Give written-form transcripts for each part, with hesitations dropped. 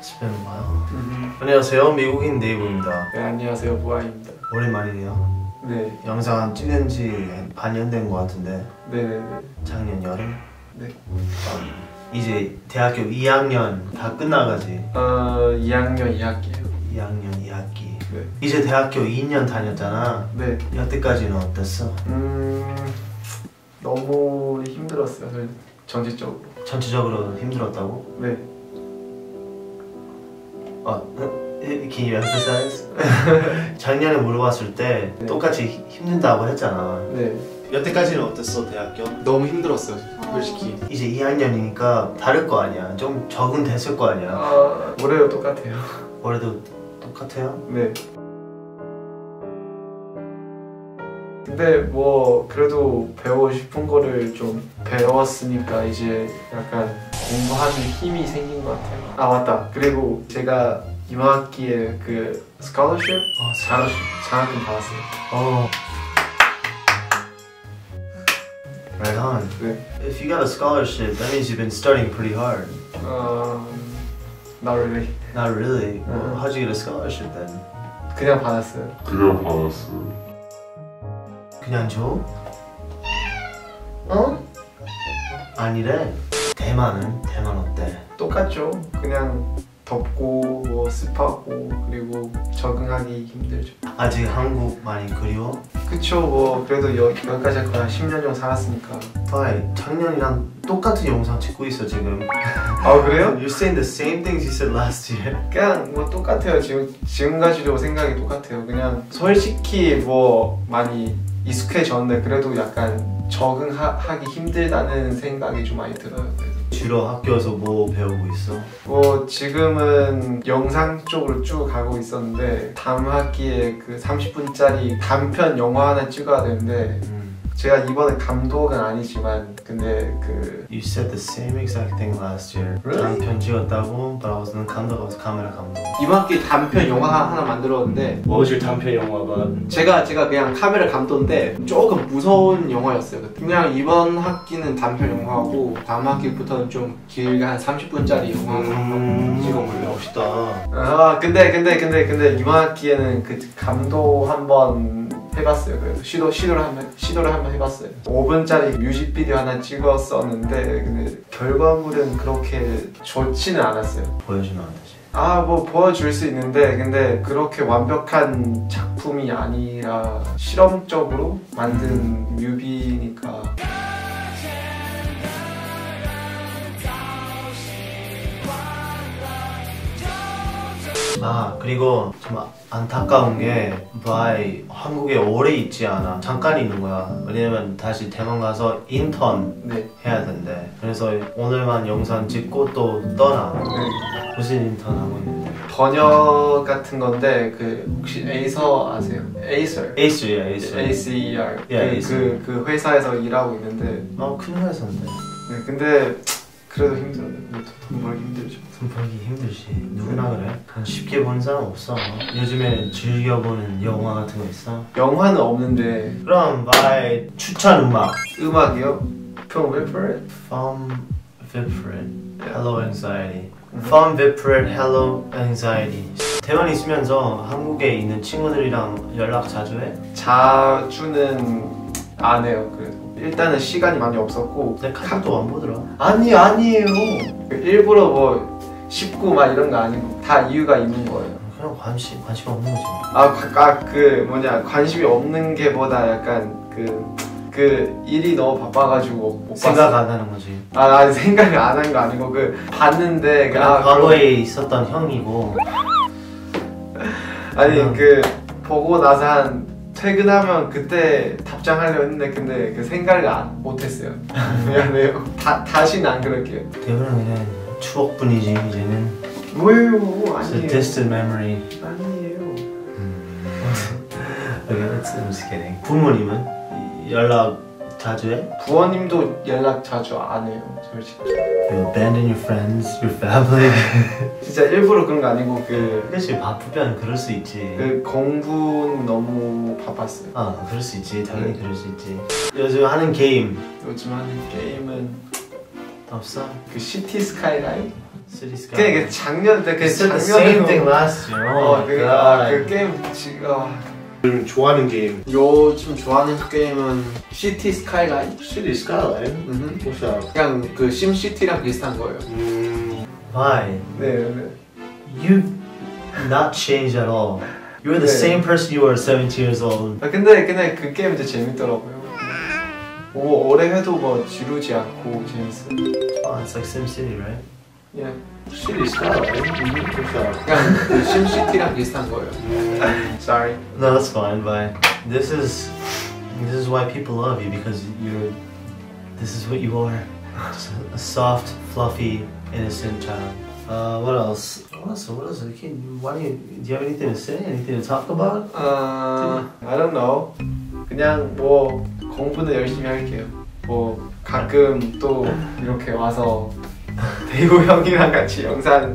It's been a while. 안녕하세요, 미국인 네이버입니다. 네, 안녕하세요, 보아입니다. 오랜만이네요. 네. 영상 찍은 지 반년 된 것 같은데. 네네네. 작년 여름? 네. 이제 대학교 2학년 다 끝나가지. 2학년 2학기예요. 2학년 2학기. 네. 이제 대학교 2년 다녔잖아. 네. 여태까지는 어땠어? 너무 힘들었어요, 전체적으로. 전체적으로 힘들었다고? 네. Can you emphasize? 작년에 물어봤을 때 네. 똑같이 힘든다고 했잖아. 네. 여태까지는 어땠어, 대학교? 너무 힘들었어요, 솔직히. 이제 2학년이니까 다를 거 아니야. 좀 적응됐을 거 아니야. 올해도 똑같아요. 올해도 똑같아요? 네. 근데 뭐 그래도 배우고 싶은 거를 좀 배웠으니까 이제 약간 공부하는 힘이 생긴 것 같아요. 아 맞다. 그리고 제가 이번 학기에 그 스콜러십 장학금 받았어요. Right on. 네. If you got a scholarship, that means you've been studying pretty hard. Not really. Not really. Well, how'd you get a scholarship then? 그냥 받았어요. 그냥 줘? 아니래. 대만 어때? 똑같죠. 그냥 덥고 뭐 습하고 그리고 적응하기 힘들죠. 아직 한국 많이 그리워? 그쵸. 뭐 그래도 여기까지 한 10년 정도 살았으니까. Why? 작년이랑 똑같은 영상 찍고 있어 지금. 아 그래요? You're saying the same things you said last year. 그냥 뭐 똑같아요. 지금까지도 생각이 똑같아요. 그냥 솔직히 뭐 많이 익숙해졌는데 그래도 약간 적응하기 힘들다는 생각이 좀 많이 들어요. 그래서. 주로 학교에서 뭐 배우고 있어? 뭐 지금은 영상 쪽으로 쭉 가고 있었는데 다음 학기에 그 30분짜리 단편 영화 하나 찍어야 되는데 제가 이번에 감독은 아니지만 근데 그 You said the same exact thing last year. Really? 단편 찍었다고, but I was 감독, 카메라 감독. 이번 학기에 단편 영화 하나 만들었는데 What was your 단편 영화가? 제가 그냥 카메라 감독인데 조금 무서운 영화였어요. 그냥 이번 학기는 단편 영화고 다음 학기부터는 좀 길게 한 30분짜리 영화 한번 찍어보려고. 멋있다. 근데 이번 학기에는 그 감독 한번 해봤어요. 그래서 시도를 한번 해봤어요. 5분짜리 뮤직비디오 하나 찍었었는데 근데 결과물은 그렇게 좋지는 않았어요. 보여주면 안 되지. 뭐 보여줄 수 있는데 근데 그렇게 완벽한 작품이 아니라 실험적으로 만든 뮤비니까. 그리고 좀 안타까운 게 바이 한국에 오래 있지 않아. 잠깐 있는 거야. 왜냐면 다시 대만 가서 인턴 해야 된대. 그래서 오늘만 영상 찍고 또 떠나. 무슨 인턴 하고 있는데? 번역 같은 건데 그 혹시 에이서 아세요? ACER. ACER. 그 회사에서 일하고 있는데 큰 회사인데. 네, 근데 그래도 힘들어요. 돈 벌기 힘들죠. 돈 벌기 힘들지. 누구나 그래. 그냥 쉽게 보는 사람 없어. 요즘에 즐겨보는 영화 같은 거 있어? 영화는 없는데. 그럼 바이 추천 음악. 음악이요? From Vipret? From Vipret, Hello Anxiety. From Vipret, Hello Anxiety. 대만에 있으면서 한국에 있는 친구들이랑 연락 자주 해? 자주는 안 해요. 그래도 일단은 시간이 많이 없었고 내 카톡도 안 보더라. 아니에요. 일부러 뭐 쉽고 막 이런 거 아니고 다 이유가 있는 거예요. 그냥 관심 없는 거지. 관심이 없는 게보다 약간 그 일이 너무 바빠가지고 못 생각 안 하는 거지. 아니 생각을 안 한 거 아니고 봤는데 그냥 과거에 있었던 형이고. 아니 보고 나서 한 퇴근하면 그때 답장하려고 했는데 근데 그 생각을 못했어요. 미안해요. 다시는 안 그럴게요. 대부분 그냥 추억뿐이지 이제는. 뭐예요? It's a distant memory. 아니에요. Okay, I'm just kidding. 부모님은 연락 자주 해? 부모님도 연락 자주 안 해요, 솔직히. You abandon your friends, your family. 진짜 일부러 그런 거 아니고 그렇지, 바쁘면 그럴 수 있지. 공부는 너무 바빴어요. 그럴 수 있지. 당연히 그럴 수 있지. 요즘 하는 게임. 요즘 하는 게임은 없어? 그 시티 스카이라인? City Skyline. 그게 작년 때 그 the same thing last year. Oh my god. 그 게임 지금 요즘 좋아하는 게임. 요즘 좋아하는 게임은 시티 스카이라인? City Skyline? What's that? 그냥 그 심시티랑 비슷한 거예요. Why? 네. You not changed at all. You were the same person you were 17 years old. 근데 그 게임 진짜 재밌더라고요. 뭐 오래 해도 뭐 지루지 않고 재밌어요. Oh, it's like SimCity, right? Yeah. City Skyline. What's that? 그냥 그 심시티랑 비슷한 거예요. Sorry. No, that's fine. But this is why people love you because you're. This is what you are. Just a soft, fluffy, innocent child. What else? What else? Why do you have anything to say? Anything to talk about? I don't know. 그냥 뭐 공부는 열심히 할게요. 뭐 가끔 또 이렇게 와서 대우 형이랑 같이 영상은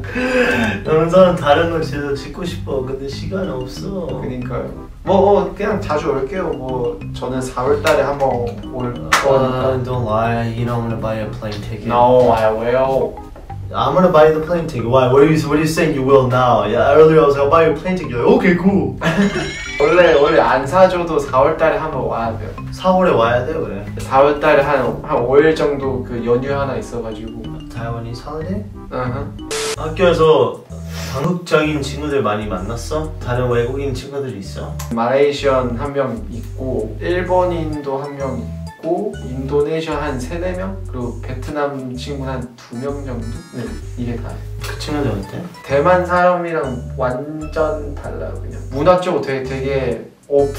다른 거 진짜 찍고 싶어. 근데 시간 없어. 그니까요. 뭐 그냥 자주 올게요. 뭐 저는 4월달에 한번 올 거니까. Don't lie. You know I'm gonna buy you a plane ticket. No, I will. I'm gonna buy you the plane ticket. Why? What are you saying? You will now? Yeah. Earlier I was like, I'll buy you a plane ticket. You're like, okay, cool. 원래 안 사줘도 4월달에 한번 와야 돼요. 4월에 와야 돼 그래. 4월달에 한 5일 정도 그 연휴 하나 있어가지고. Taiwanese holiday? 학교에서 한국적인 친구들 많이 만났어? 다른 외국인 친구들이 있어? 말레이시안 한 명 있고 일본인도 한 명 있고 인도네시아 한 3-4명 그리고 베트남 친구 한 2명 정도? 네, 이게 다예요. 그 친구들 어때? 대만 사람이랑 완전 달라요. 그냥 문화적으로 되게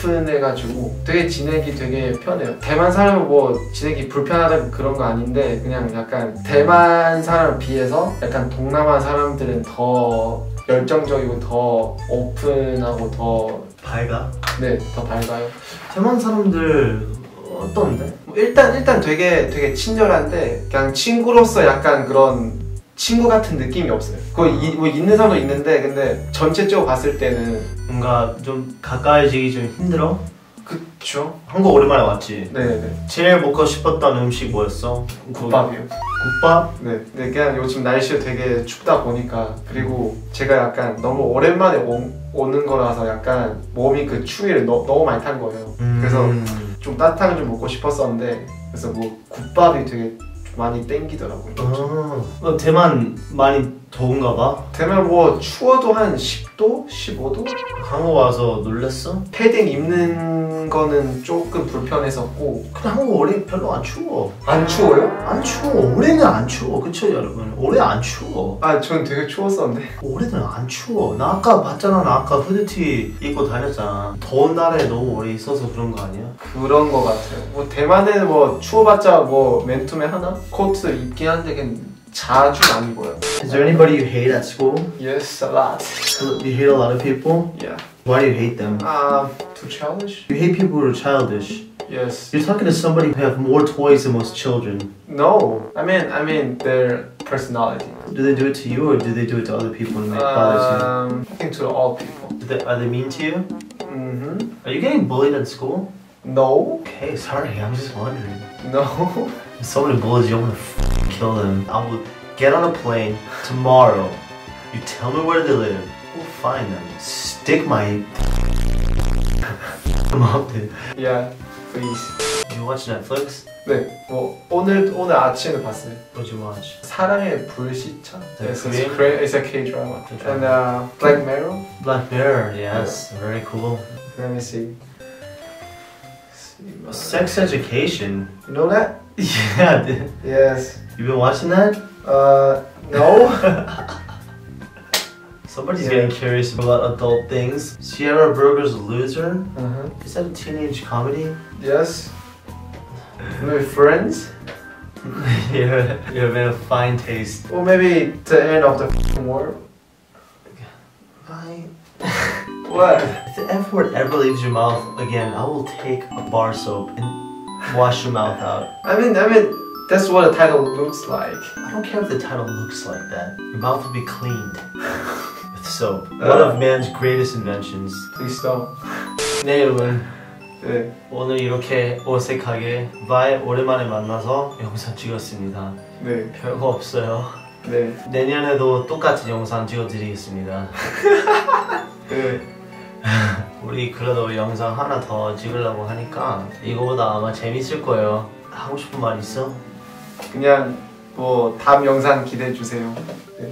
오픈해가지고 되게 지내기 되게 편해요. 대만 사람은 뭐 지내기 불편하다고 그런 거 아닌데 그냥 약간 대만 사람에 비해서 약간 동남아 사람들은 더 열정적이고 더 오픈하고 더 밝아? 네, 더 밝아요. 대만 사람들 어떤데? 일단 되게 친절한데 그냥 친구로서 약간 그런 친구 같은 느낌이 없어요. 뭐 있는 사람도 있는데 근데 전체적으로 봤을 때는 뭔가 좀 가까이지기 좀 힘들어? 그쵸? 한국 오랜만에 왔지? 네네. 제일 먹고 싶었던 음식 뭐였어? 국밥이요. 국밥? 네. 그냥 요즘 날씨가 되게 춥다 보니까 그리고 제가 약간 너무 오랜만에 오는 거라서 약간 몸이 그 추위를 너무 많이 탄 거예요. 그래서 좀 따뜻한 거 좀 먹고 싶었었는데 그래서 뭐 국밥이 되게 많이 땡기더라고요. 대만 많이 더운가 봐? 대만 뭐 추워도 한 10도? 15도? 한국 와서 놀랬어? 패딩 입는 거는 조금 불편했었고 근데 한국 올해 별로 안 추워. 안 추워요? 안 추워. 올해는 안 추워. 그쵸 여러분? 올해 안 추워. 아 전 되게 추웠었는데 올해는 안 추워. 나 아까 봤잖아. 나 아까 후드티 입고 다녔잖아. 더운 날에 너무 오래 있어서 그런 거 아니야? 그런 거 같아요. 뭐 대만에는 뭐 추워봤자 뭐 맨투맨 하나? 코트 입긴 한데 그냥 자주는 안 입어요. Is there anybody you hate at school? Yes, a lot. You hate a lot of people? Yeah. Why do you hate them? Too childish? You hate people who are childish. Yes. You're talking to somebody who have more toys than most children. No, I mean their personality. Do they do it to you or do they do it to other people and it bothers I think to all people. you? Are they mean to you? Mm-hmm. Are you getting bullied at school? No. Okay, sorry, I'm just wondering. No. If somebody bullies you, I'm gonna kill them. I will get on a plane tomorrow. You tell me where they live. We'll find them. Stick my them up there. Yeah, please. You watch Netflix? 네, 뭐 오늘 아침에 봤어요. What'd you watch? 사랑의 불시착. It's It's a K-drama. And Black Mirror. Black Mirror, yes, very cool. Let me see. Sex Education. You know that? Yeah, dude. Yes. You been watching that? No. Somebody's getting curious about adult things. Sierra Burger's Loser? Is that a teenage comedy? Yes. Maybe Friends? You have a fine taste. Or maybe The End of the World? What? If the F word ever leaves your mouth again, I will take a bar soap and wash your mouth out. I mean, that's what the title looks like. I don't care if the title looks like that. Your mouth will be cleaned with soap. One of man's greatest inventions. Please don't. 네 여러분, 네. 오늘 이렇게 어색하게 바이 오랜만에 만나서 영상 찍었습니다. 네. 별거 없어요. 네. 내년에도 똑같은 영상 찍어드리겠습니다. 네. 우리 그래도 영상 하나 더 찍으려고 하니까 이거보다 아마 재밌을 거예요. 하고 싶은 말 있어? 그냥 뭐 다음 영상 기대해 주세요. 네.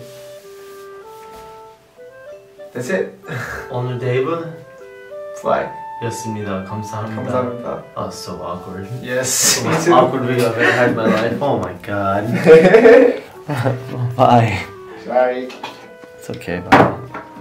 That's it. 오늘 데이브는 Bye. 였습니다. 감사합니다. 감사합니다. Oh, so awkward. Yes. The Me most too. awkward week I've ever had in my life. Oh my god. Bye. Sorry. It's okay. Bye.